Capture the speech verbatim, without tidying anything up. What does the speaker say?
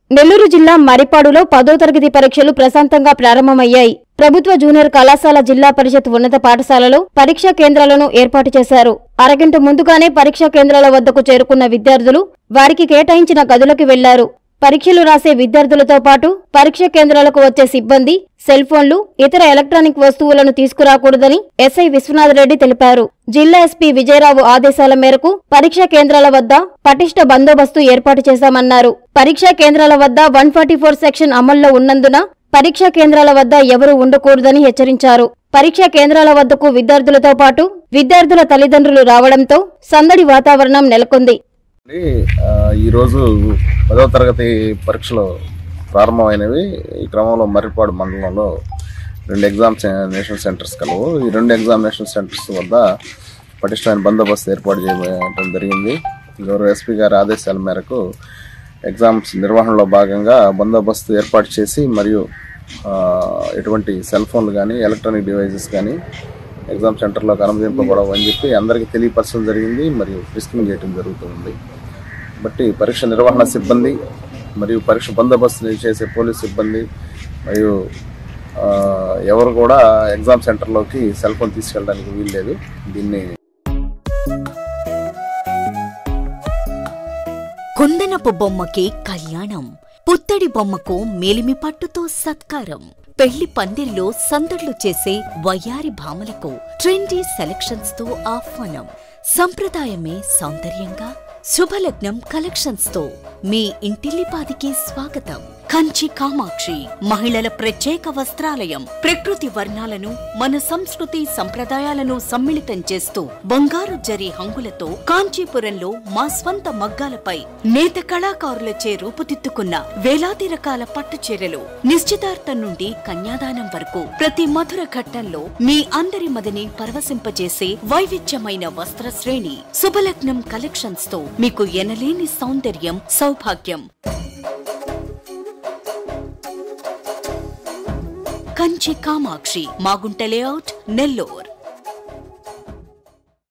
నెల్లూరు జిల్లా మరిపాడులో పదో తరగతి పరీక్షలు ప్రశాంతంగా ప్రారంభమయ్యాయి. ప్రభుత్వ జూనియర్ కళాశాల జిల్లా పరిషత్ ఉన్నత పాఠశాలలో పరీక్షా కేంద్రాలను ఏర్పాటు చేశారు. అరగంట ముందుగానే పరీక్షా కేంద్రాల వద్దకు చేరుకున్న విద్యార్థులు వారికి కేటాయించిన గదులకు వెళ్లారు. పరీక్షలు రాసే విద్యార్థులతో పాటు పరీక్షా కేంద్రాలకు వచ్చే సిబ్బంది సెల్ ఫోన్లు, ఇతర ఎలక్ట్రానిక్ వస్తువులను తీసుకురాకూడదని ఎస్ఐ విశ్వనాథరెడ్డి తెలిపారు. జిల్లా ఎస్పీ విజయరావు ఆదేశాల మేరకు పరీక్షా కేంద్రాల వద్ద పటిష్ట బందోబస్తు ఏర్పాటు చేశామన్నారు. పరీక్షా కేంద్రాల వద్ద వన్ ఫార్టీ ఫోర్ సెక్షన్ అమల్లో ఉన్నందున పరీక్షా కేంద్రాల వద్ద ఎవరూ ఉండకూడదని హెచ్చరించారు. పరీక్షా కేంద్రాల వద్దకు విద్యార్థులతో పాటు విద్యార్థుల తల్లిదండ్రులు రావడంతో సందడి వాతావరణం నెలకొంది. ఈరోజు పదవ తరగతి పరీక్షలు ప్రారంభమైనవి. ఈ క్రమంలో మర్రిపాడు మండలంలో రెండు ఎగ్జామినేషన్ సెంటర్స్ కలవు. ఈ రెండు ఎగ్జామినేషన్ సెంటర్స్ వద్ద పటిష్టమైన బందోబస్తు ఏర్పాటు చేయడం జరిగింది. గౌరవ ఎస్పీ గారి ఆదేశాల మేరకు ఎగ్జామ్స్ నిర్వహణలో భాగంగా బందోబస్తు ఏర్పాటు చేసి మరియు ఎటువంటి సెల్ ఫోన్లు కానీ ఎలక్ట్రానిక్ డివైజెస్ కానీ ఎగ్జామ్ సెంటర్లోకి అనుమతింపబడవు అని చెప్పి అందరికీ తెలియపరచడం జరిగింది మరియు రిస్కింగ్ చేయడం జరుగుతుంది. బట్టి పరీక్ష నిర్వహణ సిబ్బంది మరియు పరీక్ష బందోబస్తు చేసే పోలీస్ సిబ్బంది మరియు ఎవరు కూడా ఎగ్జామ్ సెంటర్లోకి సెల్ ఫోన్ తీసుకెళ్ళడానికి వీల్లేదు. దీన్ని కుందనపు బొమ్మకి కళ్యాణం, పుత్తడి బొమ్మకు మేలిమి పట్టుతో సత్కారం, పెళ్లి పందిర్లో సందడ్లు చేసే వయ్యారి భామలకు ట్రెండీ సెలక్షన్స్ తో ఆహ్వానం. సంప్రదాయమే సౌందర్యంగా శుభలగ్నం కలెక్షన్స్ తో మీ ఇంటిల్లిపాదికి స్వాగతం. కంచి కామాక్షి మహిళల ప్రత్యేక వస్త్రాలయం. ప్రకృతి వర్ణాలను మన సంస్కృతి సంప్రదాయాలను సమ్మిళితం చేస్తూ బంగారు జరి హంగులతో కాంచీపురంలో మా స్వంత మగ్గాలపై నేత కళాకారులచే రూపుదిద్దుకున్న వేలాది రకాల పట్టు చీరలు. నిశ్చితార్థం నుండి కన్యాదానం వరకు ప్రతి మధుర ఘట్టంలో మీ అందరి మదిని పరవశింపజేసే వైవిధ్యమైన వస్త్ర శ్రేణి. శుభలగ్నం కలెక్షన్స్ తో మీకు ఎనలేని సౌందర్యం, సౌభాగ్యం. కంచి కామాక్షి, మాగుంట లేఅవుట్, నెల్లూరు.